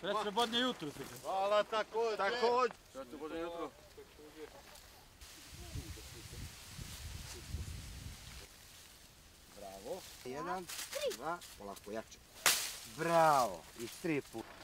Srećno bodnje jutro. Hvala također. Također. Srećno bodnje jutro. Bravo. 1, 2, polako jače. Bravo. I 3 puta.